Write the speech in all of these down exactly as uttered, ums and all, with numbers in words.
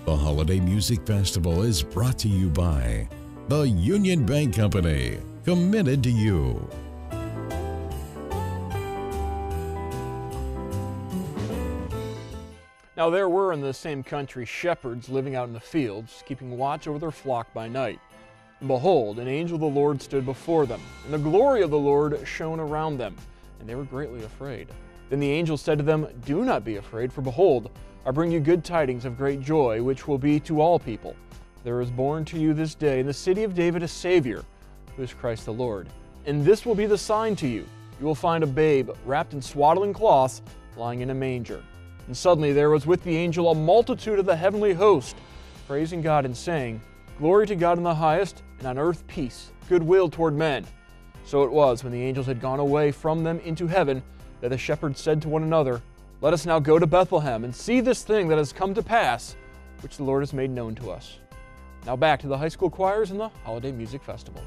The Holiday Music Festival is brought to you by the Union Bank Company, committed to you. Now there were in the same country shepherds living out in the fields, keeping watch over their flock by night. And behold, an angel of the Lord stood before them, and the glory of the Lord shone around them, and they were greatly afraid. Then the angel said to them, "Do not be afraid, for behold, I bring you good tidings of great joy, which will be to all people. There is born to you this day in the city of David a Savior, who is Christ the Lord. And this will be the sign to you. You will find a babe wrapped in swaddling cloths, lying in a manger." And suddenly there was with the angel a multitude of the heavenly host, praising God and saying, "Glory to God in the highest, and on earth peace, goodwill toward men." So it was, when the angels had gone away from them into heaven, that the shepherds said to one another, "Let us now go to Bethlehem and see this thing that has come to pass, which the Lord has made known to us." Now back to the high school choirs and the Holiday Music Festival.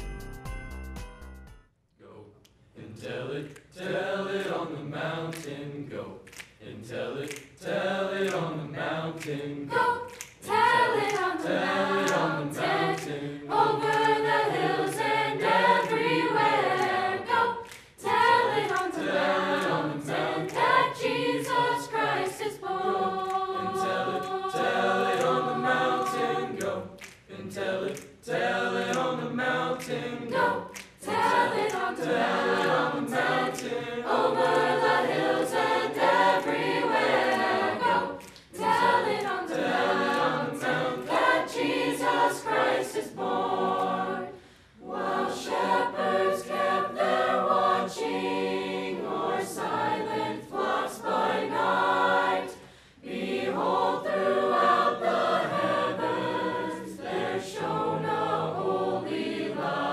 Go and tell it, tell it on the mountain, go. And tell it, tell it on the mountain, go. Tell it on the mountain, over the hills and everywhere. Go. Tell it on the mountain that Jesus Christ is born. And tell it, tell it on the mountain, go. And tell it, tell it on the mountain, go. Tell it on the mountain, over the hills and everywhere. Go. Tell it on the mountain that Jesus Christ is born. While shepherds kept their watching o'er silent flocks by night, behold, throughout the heavens there shone a holy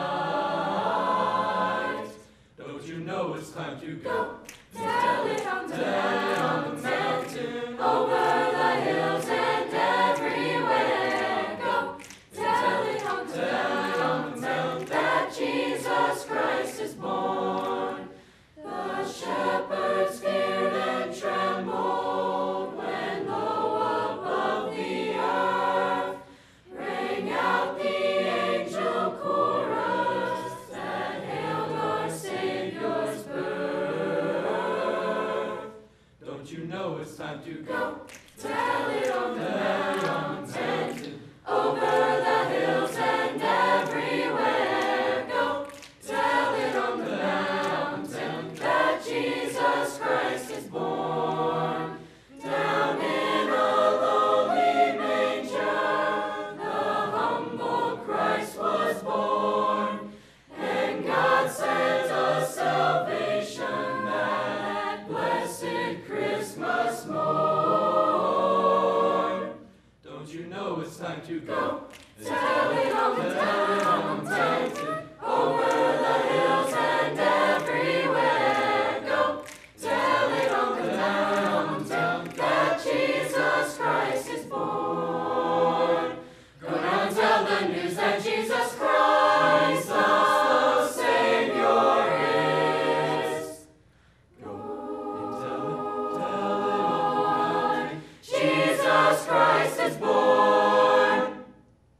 light. Don't you know it's time to go? Tell it on the mountain, over the hills and everywhere. Go. Tell it on the mountain that Jesus Christ is born. The shepherds feared and trembled when low above the earth rang out the angel chorus that hailed our Savior's birth. Don't you know it's time to go? Tell it on the mountain, over the hills and everywhere. Go. Tell it on the mountain that Jesus Christ is born. Down in a lowly manger, the humble Christ was born, and God sent us salvation that blessed Christmas morn. Don't you know it's time to go? Tell it on the mountain, over the hills and everywhere. Go. Tell it on the mountain that Jesus Christ is born. Go now and tell the news that Jesus Christ the Savior is. Go and tell it, tell it on the mountain. Jesus Christ is born.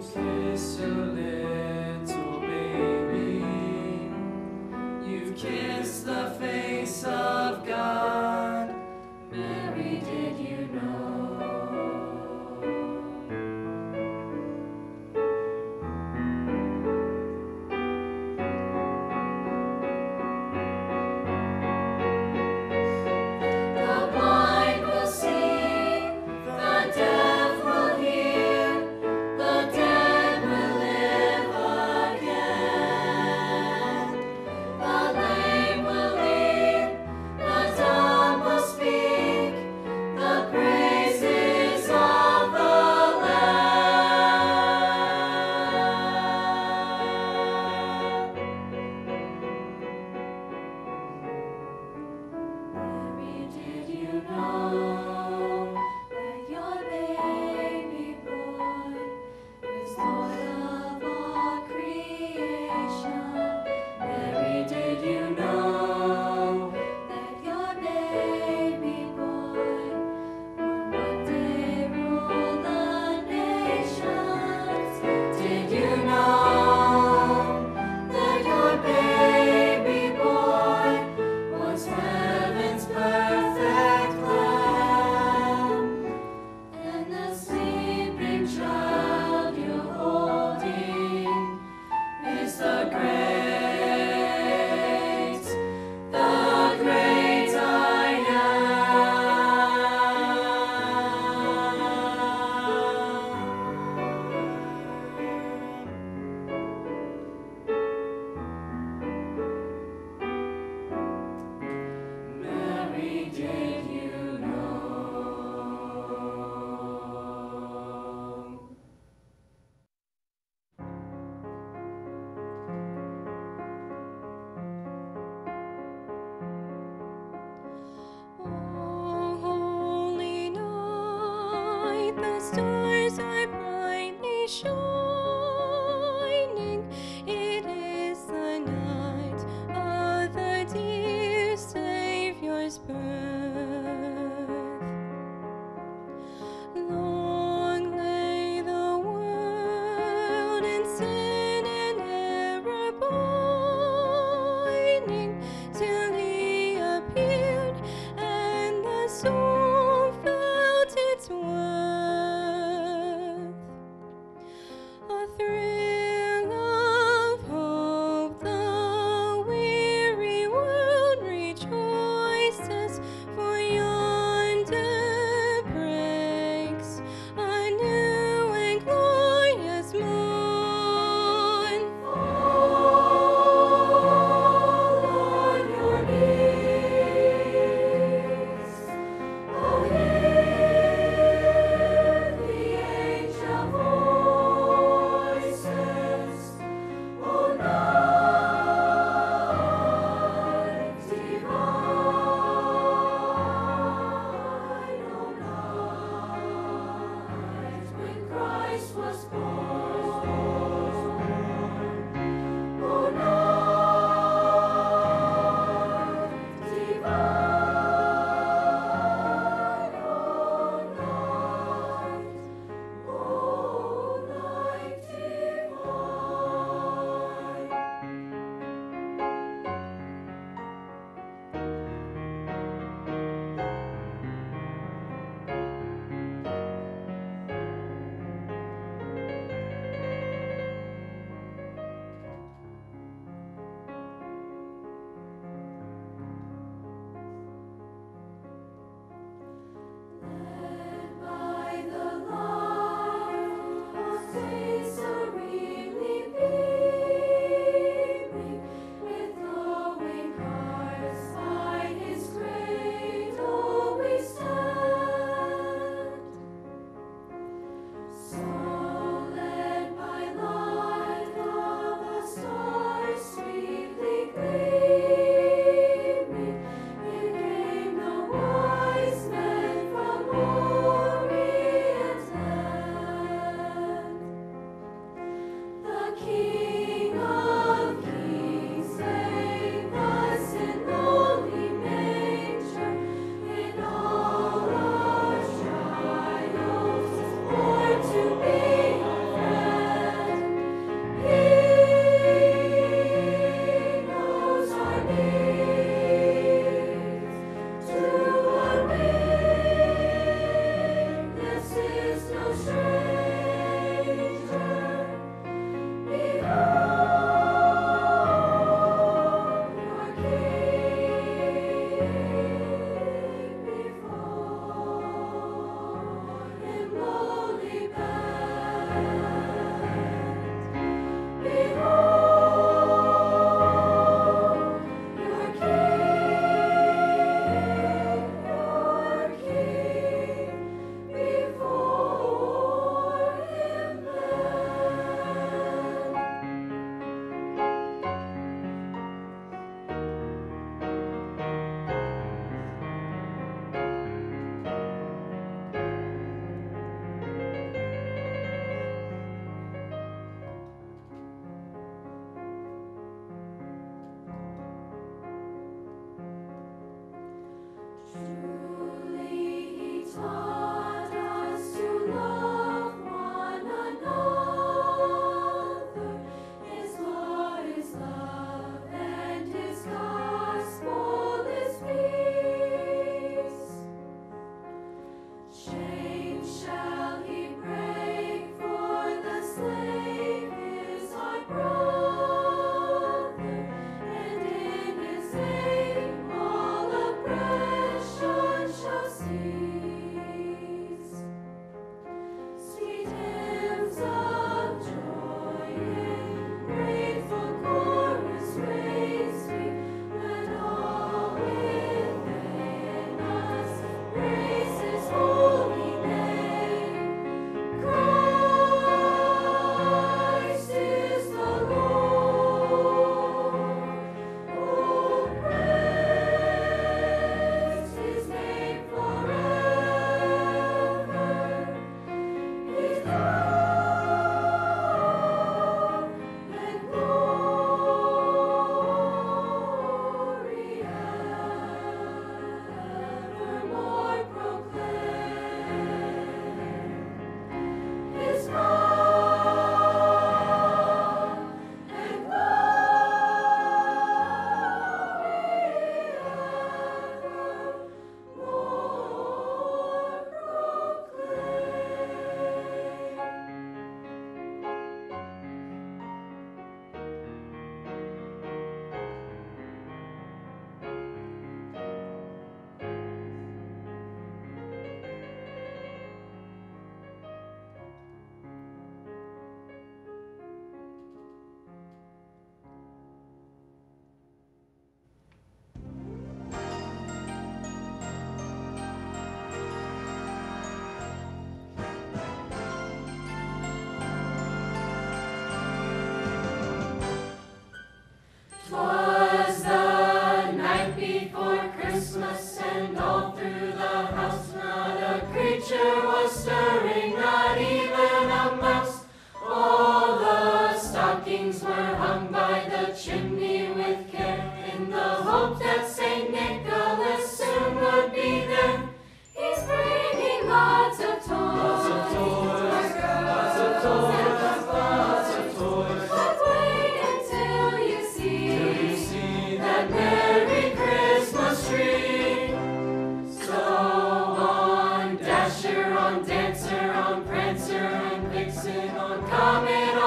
kiss your little baby. You've kissed the face of God. Mary, did you know? The blind will see, the deaf will hear, the dead will live again. The lame will leap, the dumb will speak, the praises of the Lamb. Mary, did you know that your baby boy is Lord of all creation? Mary, did you know that your baby boy would one day rule the nations? Did you know that your baby boy was heaven's perfect Lamb? And the sleeping child you're holding is the great, the great I am.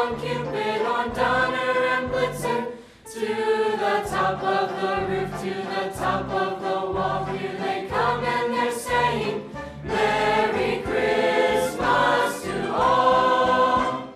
on Cupid, on Donner and Blitzen, to the top of the roof, to the top of the wall. Here they come and they're saying, Merry Christmas to all.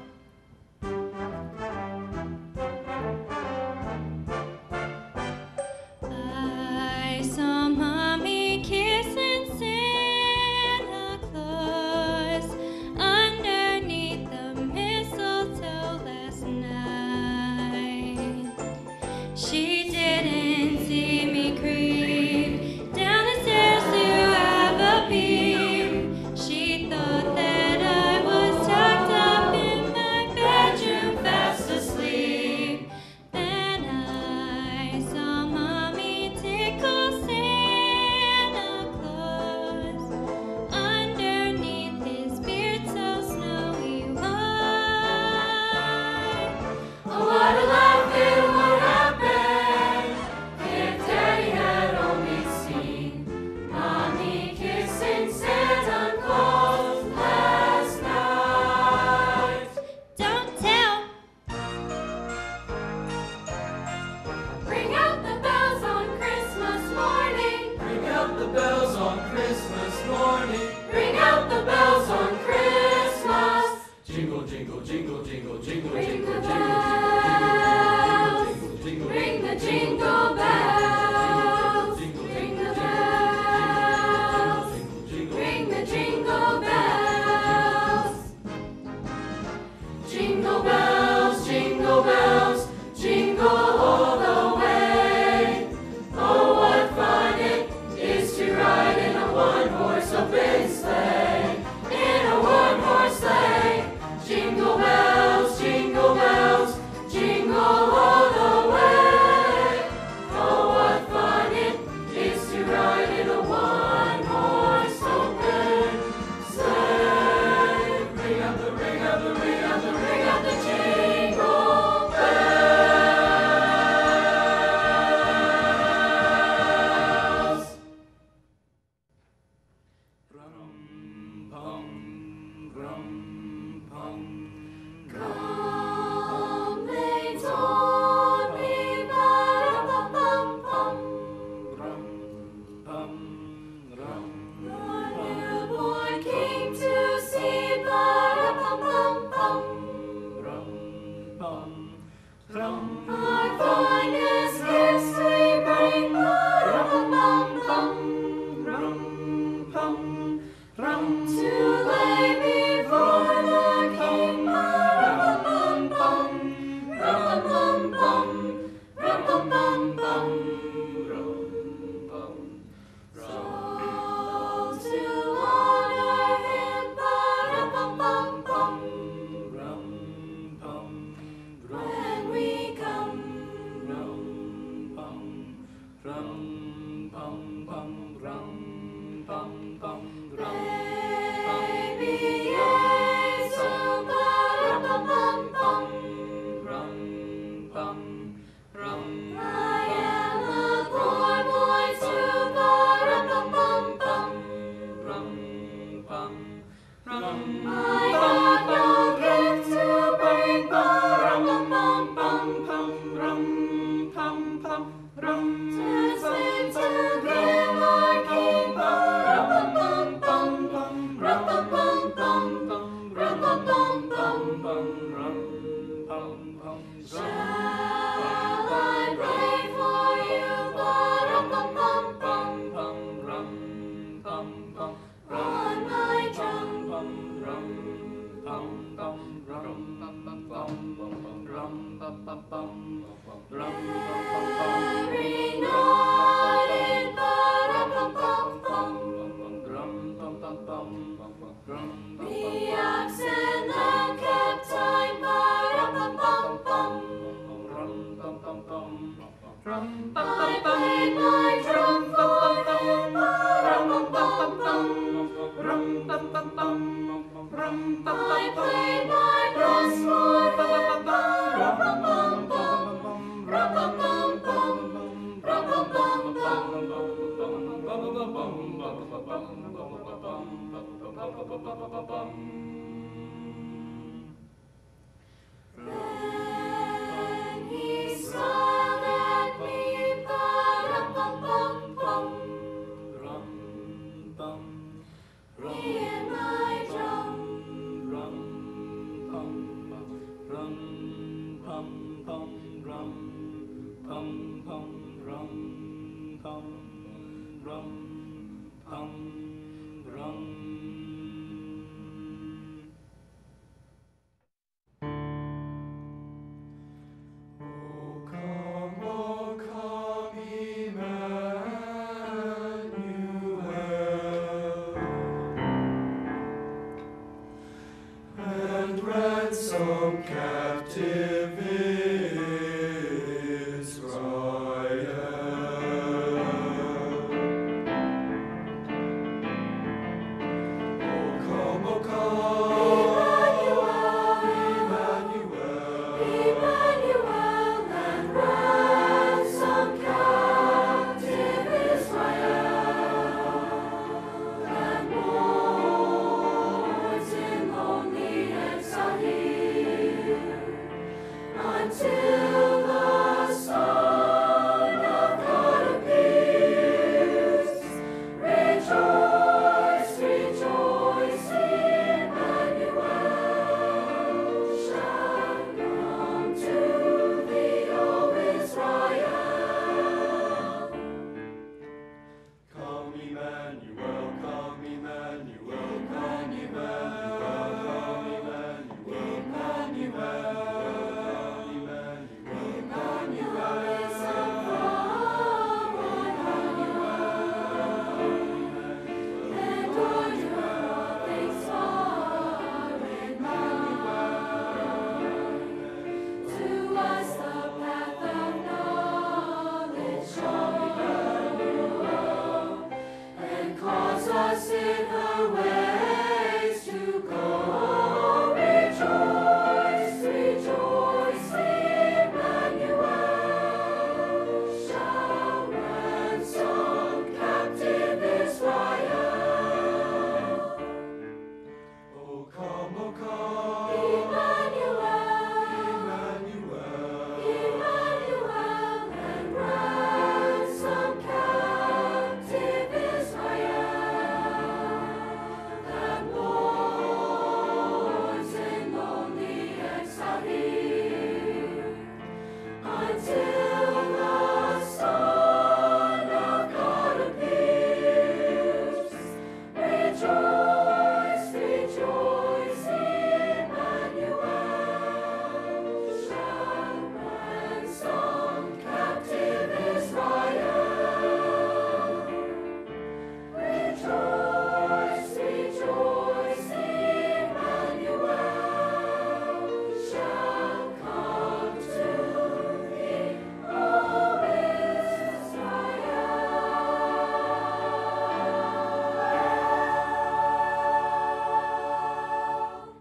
I saw Mommy kissing Santa Claus underneath the mistletoe last night. She didn't see me creep down the stairs to have a peep. She thought that I was tucked up in my bedroom fast asleep. Then I saw Mommy tickle Santa Claus underneath his beard so snowy white. Oh, what a laugh it would have been if Daddy had only seen Mommy kissing Santa Claus last night. Don't tell. Ring out the bells on Christmas morning. Ring out the bells on Christmas morning. Ring out the bells on Christmas. Jingle, jingle, jingle, jingle, jingle, Ring jingle, the jingle, bells. jingle, jingle, Ring the jingle bells. Ring the bells. Ring the jingle bells. Jingle bells, jingle bells, jingle all the way. Oh, what fun it is to ride in a one-horse open sleigh. In a one-horse sleigh. Jingle bells, jingle bells, jingle all the way. Oh, what fun it is to ride in a one-horse open sleigh. Ring out the, ring out the, ring out the, ring out the jingle bells. Rum, pum, rum, pum. Come, they told me, ba-da-bum-bum-bum. Rum, pum, rum, The newborn king to see, ba-da-bum-bum-bum. rum, pum, rum. Our finest gifts we bring, ba-da-bum-bum-bum. Rum, pum, rum. To lay before the king, ba-da-bum-bum-bum. Rum-bum-bum-bum, rum-bum-bum-bum. Rum, pum, So to honor him, ba-da-bum-bum-bum. rum, pum, rum. When we come, Rum, pum, rum, pum, pum, rum, pum, pum, rum. baby Yesu, ba-da-bum-bum-bum. Rum, pum, rum. I am a poor boy too, ba-da-bum-bum-bum. Rum, pum, rum. I have no gift to bring, ba-da-bum-bum-bum. Pum, rum, pum, pum, rum. To sing to him our King, ba-da-bum-bum-bum. Rum-bum-bum-bum, rum-bum-bum-bum. Rum, pum, pum, Shall I pray for you, ba-da-bum-bum-bum. pum, rum, pum, pum, On my drum, pum, rum, pum, pum, rum, pum, pum, pum, pum, rum, pum, pum, pum, rum, pum, pum, pum. every night in ba-da-bum-bum-bum. Rum, pum, pum, pum, rum, pum, The ox and lamb kept time, ba-da-bum-bum-bum. rum, pum, pum, pum, rum, I played my drum for him, ba-da-bum-bum-bum. rum, pum, pum, pum, rum, pum, I played my best for him, ba-da-bum-bum-bum. Rum-bum-bum-bum, rum-bum-bum-bum. ransom captive Israel. Oh, come, oh, come, Emmanuel, Emmanuel, and ransom captive Israel, and mourns in lonely exile here, until the Son of God appears. Rejoice, rejoice, Emmanuel shall come to thee, O Israel. come, Emmanuel, come, Emmanuel, come, Emmanuel, come, Emmanuel, Emmanuel, Emmanuel is above, and on your things far, Emmanuel. To us the path of knowledge show, and cause us in her ways to go. Rejoice, rejoice, Emmanuel shall ransom captive Israel. oh, come, oh, come, Emmanuel, Emmanuel, Emmanuel, and ransom captive Israel, that mourns in lonely exile here, until the Son of God appears. Rejoice, rejoice, Emmanuel shall ransom captive Israel. Rejoice, rejoice, Emmanuel shall come to thee, O Israel.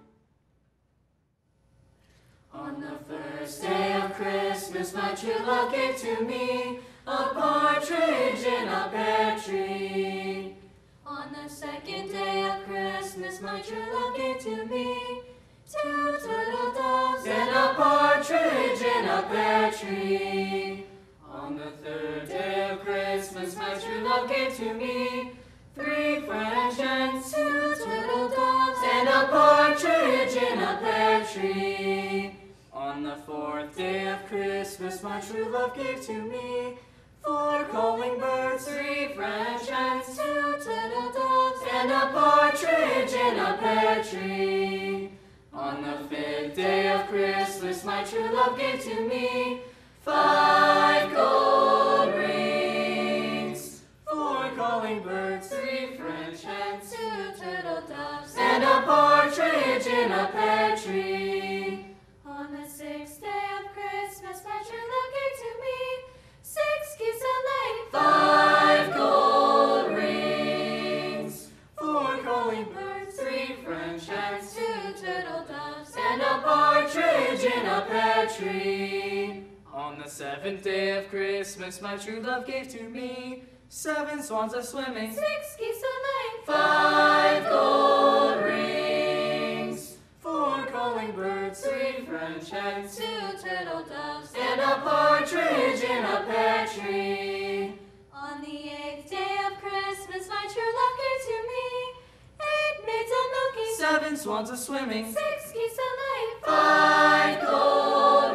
On the first day of Christmas, my true love gave to me a partridge in a pear tree. On the second day of Christmas, my true love gave to me two turtle doves and a partridge in a pear tree. On the third day of Christmas, my true love gave to me three French hens, two turtle doves, and a partridge in a pear tree. On the fourth day of Christmas, my true love gave to me four calling birds, three French hens, two turtle doves, and a partridge in a pear tree. On the fifth day of Christmas, my true love gave to me five gold rings, four calling birds, three French hens, two turtle doves, and a partridge in a pear tree. On the sixth day of Christmas, my true love gave to me six geese a laying, five gold rings, four calling birds, three French hens, two turtle doves, and a partridge in a pear tree. On the seventh day of Christmas, my true love gave to me seven swans a swimming, six geese a laying, five gold rings, four calling birds, three French hens, two turtle doves, and a partridge in a pear tree. On the eighth day of Christmas, my true love gave to me eight maids a milking, seven swans a swimming, six geese a laying, five gold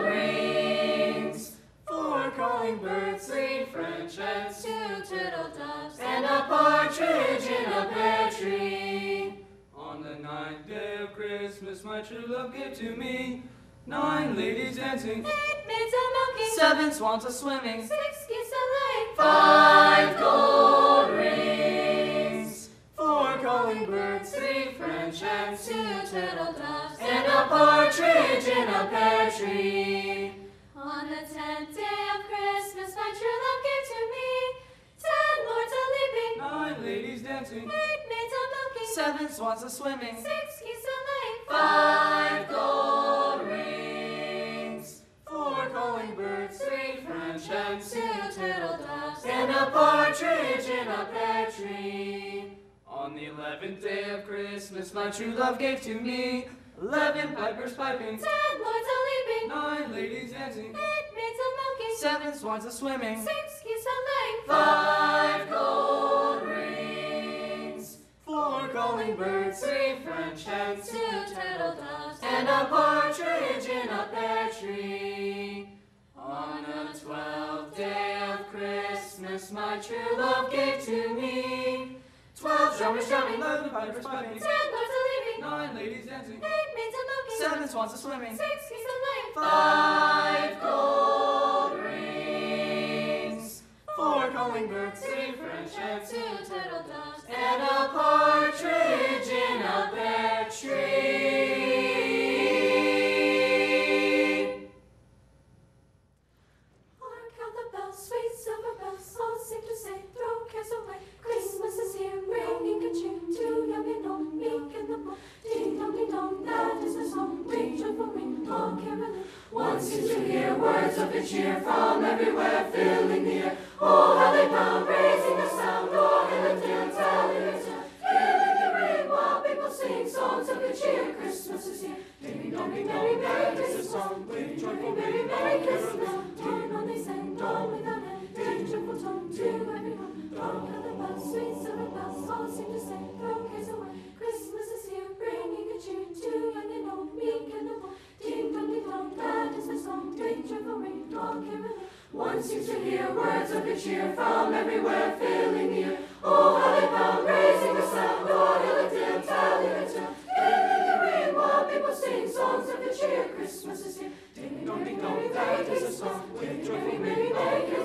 rings, four calling birds, three French hens, two turtle doves, and a partridge in a pear tree. On the ninth day of Christmas, my true love gave to me nine ladies dancing, Eight maids a milking, seven swans a swimming, six geese a laying, five gold rings, four calling birds, three French hens, two turtle doves, and a partridge in a pear tree. On the tenth day of Christmas, my true love gave to me ten lords a-leaping, Nine ladies dancing, eight maids a-milking, seven swans a-swimming, six geese a-laying, Five gold rings, four calling birds, three French hens, two turtle doves, and a partridge in a pear tree. On the eleventh day of Christmas, my true love gave to me eleven pipers piping, ten lords a-leaping, nine ladies dancing, eight maids a-milking, seven swans a-swimming, six geese a-laying, Five gold rings, four calling birds, three French hens, two turtle doves, and a partridge in a pear tree. On the twelfth day of Christmas, my true love gave to me twelve drummers drumming, eleven pipers piping, ten lords a-leaping, nine ladies dancing, eight maids a-milking, seven swans a-swimming, six geese a-laying, five gold rings, four calling birds, three French hens, two turtle doves, and a partridge in a pear tree. Hark how the bells, sweet silver bells, all seem to say, throw cares away. Christmas is here, bringing good cheer to young and old, meek and the bold. Ding dong, ding dong, that is the song. Ring, joyful ring, all caroling. One seems to hear words of good cheer from everywhere, filling the air. Oh, how they pound, raising the sound, oh, hill and dale, telling their tale. Giving the ring while people sing songs of good cheer. Christmas is here. Ding dong, ding dong, that is the song. Ring, joyful ring, merry Christmas. Dawn on they sang, dawn without end. Ding, joyful tone to every home. Hark how the bells, sweet silver bells, all seem to say, throw cares away. Christmas is here, bringing good cheer to young and old, meek and the bold. Ding dong, ding dong, that is the song. Ring, joyful ring, all caroling. One seems to hear words of good cheer from everywhere, filling the air. Oh, how they pound, raising the sound, oh, hill and dale, telling their tale. Giving the ring while people sing songs of good cheer. Christmas is here. Ding dong, ding dong, that is the song. With joyful ring, merry Christmas.